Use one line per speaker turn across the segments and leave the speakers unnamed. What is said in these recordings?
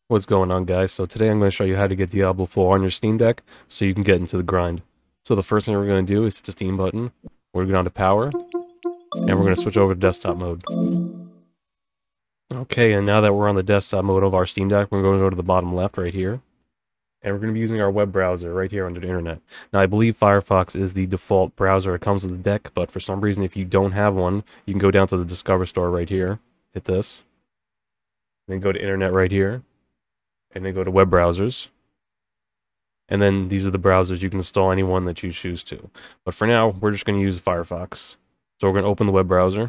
What's going on, guys? So today I'm going to show you how to get Diablo 4 on your Steam Deck so you can get into the grind. So the first thing we're going to do is hit the Steam button, we're going to go down to power, and we're going to switch over to desktop mode. Okay, and now that we're on the desktop mode of our Steam Deck, we're going to go to the bottom left right here, and we're going to be using our web browser right here under the internet. Now I believe Firefox is the default browser that comes with the deck, but for some reason if you don't have one, you can go down to the Discover store right here, hit this, then go to internet right here, and then go to web browsers. And then these are the browsers. You can install any one that you choose to. But for now, we're just going to use Firefox. So we're going to open the web browser.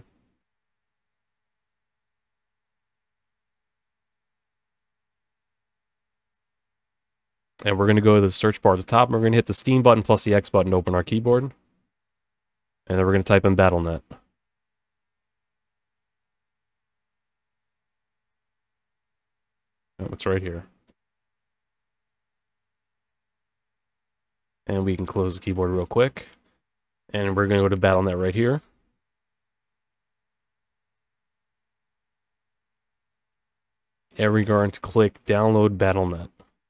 And we're going to go to the search bar at the top. And we're going to hit the Steam button plus the X button to open our keyboard. And then we're going to type in Battle.net. Oh, it's right here. And we can close the keyboard real quick. And we're going to go to Battle.net right here. And we're going to click Download Battle.net.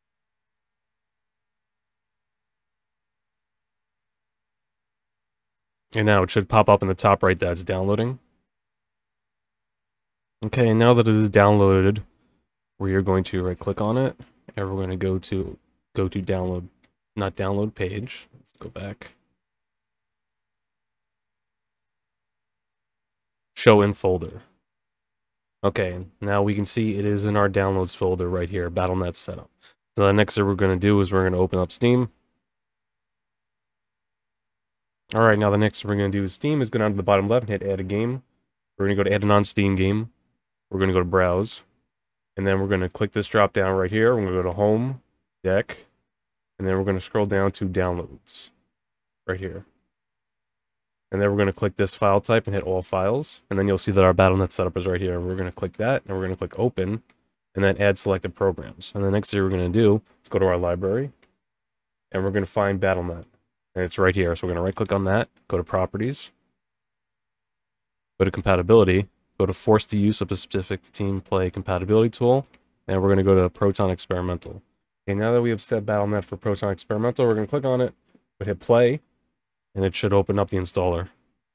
And now it should pop up in the top right that it's downloading. Okay, and now that it is downloaded, we are going to right click on it, and we're going to go to download, not download page. Let's go back. Show in folder. Okay, now we can see it is in our downloads folder right here, Battle.net setup. So the next thing we're going to do is we're going to open up Steam. Alright, now the next thing we're going to do is Steam is go down to the bottom left and hit add a game. We're going to go to add a non-Steam game. We're going to go to browse. And then we're going to click this drop down right here. We're going to go to home, deck. And then we're going to scroll down to downloads right here. And then we're going to click this file type and hit all files. And then you'll see that our Battle.net setup is right here. We're going to click that and we're going to click open and then add selected programs. And the next thing we're going to do is go to our library and we're going to find Battle.net. And it's right here. So we're going to right click on that, go to properties, go to compatibility, go to force the use of a specific team play compatibility tool. And we're going to go to Proton Experimental. Okay, now that we have set Battle.net for Proton Experimental, we're going to click on it, but hit play, and it should open up the installer.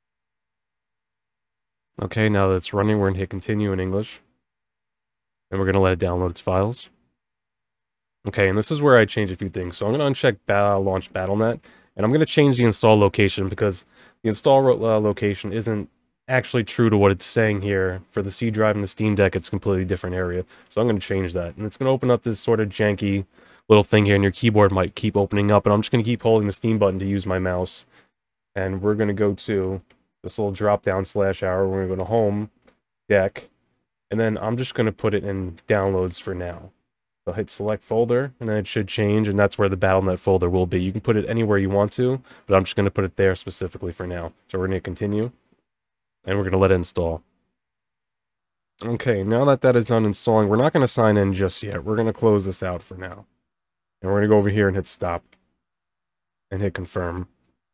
Okay, now that it's running, we're going to hit continue in English, and we're going to let it download its files. Okay, and this is where I change a few things. So I'm going to uncheck launch Battle.net, and I'm going to change the install location because the install location isn't actually true to what it's saying here. For the C drive and the Steam Deck, it's a completely different area. So I'm going to change that, and it's going to open up this sort of janky little thing here, and your keyboard might keep opening up, and I'm just going to keep holding the Steam button to use my mouse. And we're going to go to this little drop down / arrow. We're going to go to home, deck, and then I'm just going to put it in downloads for now. So hit select folder, and then it should change, and that's where the Battle.net folder will be. You can put it anywhere you want to, but I'm just going to put it there specifically for now. So we're going to continue, and we're going to let it install. Okay, now that that is done installing, we're not going to sign in just yet. We're going to close this out for now. And we're going to go over here and hit stop, and hit confirm.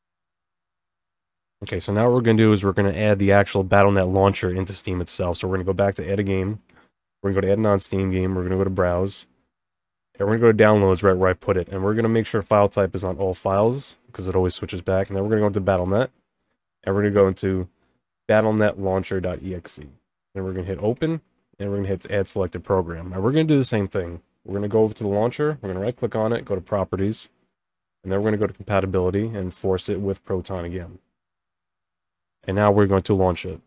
Okay, so now what we're going to do is we're going to add the actual Battle.net launcher into Steam itself. So we're going to go back to add a game. We're going to go to add a non-Steam game. We're going to go to browse. And we're going to go to downloads right where I put it. And we're going to make sure file type is on all files because it always switches back. And then we're going to go into Battle.net. And we're going to go into BattleNetLauncher.exe. And we're going to hit open. And we're going to hit add selected program. Now we're going to do the same thing. We're going to go over to the launcher. We're going to right click on it, go to properties. And then we're going to go to compatibility and force it with Proton again. And now we're going to launch it.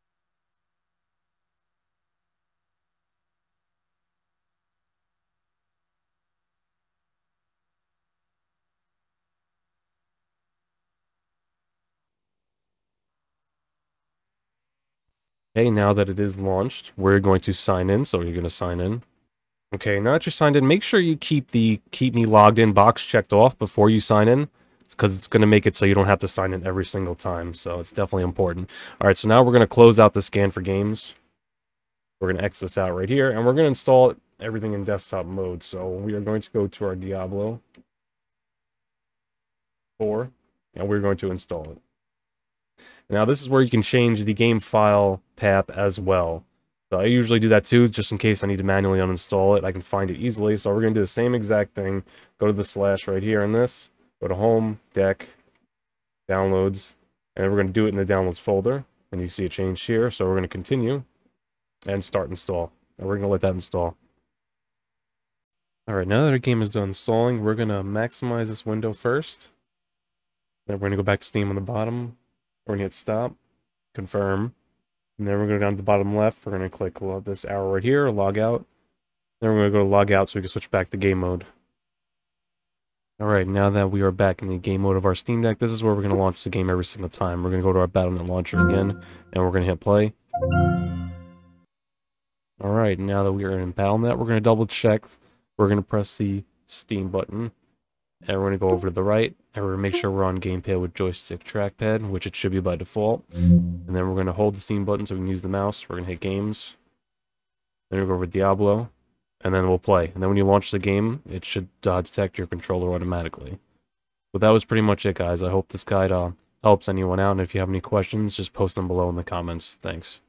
Okay, now that it is launched, we're going to sign in. So you're going to sign in. Okay, now that you're signed in, make sure you keep the keep me logged in box checked off before you sign in, because it's going to make it so you don't have to sign in every single time. So it's definitely important. All right, so now we're going to close out the scan for games. We're going to X this out right here, and we're going to install everything in desktop mode. So we are going to go to our Diablo 4, and we're going to install it. Now this is where you can change the game file path as well. So I usually do that too, just in case I need to manually uninstall it. I can find it easily. So we're going to do the same exact thing. Go to the slash right here in this. Go to Home, Deck, Downloads. And we're going to do it in the Downloads folder. And you see it changed here. So we're going to continue and start install. And we're going to let that install. Alright, now that our game is done installing, we're going to maximize this window first. Then we're going to go back to Steam on the bottom. We're going to hit stop, confirm. And then we're going to go down to the bottom left. We're going to click this arrow right here, log out. Then we're going to go to log out so we can switch back to game mode. Alright, now that we are back in the game mode of our Steam Deck, this is where we're going to launch the game every single time. We're going to go to our Battle.net launcher again, and we're going to hit play. Alright, now that we are in Battle.net, we're going to double check. We're going to press the Steam button, and we're going to go over to the right, and we're going to make sure we're on gamepad with joystick trackpad, which it should be by default. And then we're going to hold the Steam button so we can use the mouse. We're going to hit Games. Then we'll go over Diablo, and then we'll play. And then when you launch the game, it should detect your controller automatically. But that was pretty much it, guys. I hope this guide helps anyone out, and if you have any questions, just post them below in the comments. Thanks.